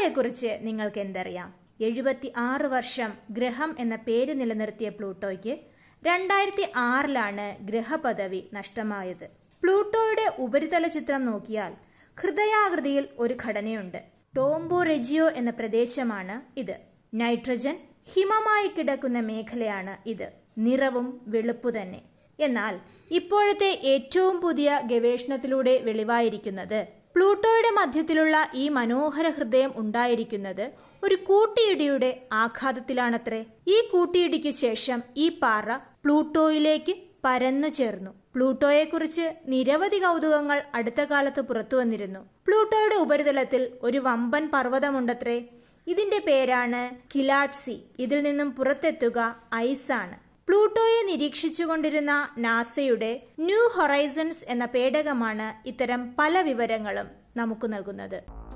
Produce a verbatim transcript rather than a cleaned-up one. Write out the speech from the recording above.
പ്ലൂട്ടോയെക്കുറിച്ച് നിങ്ങൾക്ക് എന്തറിയാം? എഴുപത്തി ആറ് വർഷം ഗ്രഹം എന്ന പേര് നിലനിർത്തിയ പ്ലൂട്ടോയ്ക്ക് രണ്ടായിരത്തി ആറിലാണ് ഗ്രഹപദവി നഷ്ടമായത്. പ്ലൂട്ടോയുടെ ഉപരിതല ചിത്രം നോക്കിയാൽ ഹൃദയാകൃതിയിൽ ഒരു ഘടനയുണ്ട്. ടോംബോ റെജിയോ എന്ന പ്രദേശമാണ് ഇത്. നൈട്രജൻ ഹിമമായി കിടക്കുന്ന മേഖലയാണ് ഇത്. നിറവും വെളുപ്പു തന്നെ. എന്നാൽ ഇപ്പോഴത്തെ ഏറ്റവും പുതിയ ഗവേഷണത്തിലൂടെ വെളിവായിരിക്കുന്നത് പ്ലൂട്ടോയുടെ മധ്യത്തിലുള്ള ഈ മനോഹര ഹൃദയം ഉണ്ടായിരിക്കുന്നത് ഒരു കൂട്ടിയിടിയുടെ ആഘാതത്തിലാണത്രേ. ഈ കൂട്ടിയിടിക്ക് ശേഷം ഈ പാറ പ്ലൂട്ടോയിലേക്ക് പരന്നു ചേർന്നു. പ്ലൂട്ടോയെക്കുറിച്ച് നിരവധി കൗതുകങ്ങൾ അടുത്ത കാലത്ത് പുറത്തു വന്നിരുന്നു. പ്ലൂട്ടോയുടെ ഉപരിതലത്തിൽ ഒരു വമ്പൻ പർവ്വതമുണ്ടത്രേ. ഇതിന്റെ പേരാണ് കിലാഡ്സി. ഇതിൽ നിന്നും പുറത്തെത്തുക ഐസാണ്. പ്ലൂട്ടോയെ നിരീക്ഷിച്ചുകൊണ്ടിരുന്ന നാസയുടെ ന്യൂ ഹൊറൈസൺസ് എന്ന പേടകമാണ് ഇത്തരം പല വിവരങ്ങളും നമുക്ക് നൽകുന്നത്.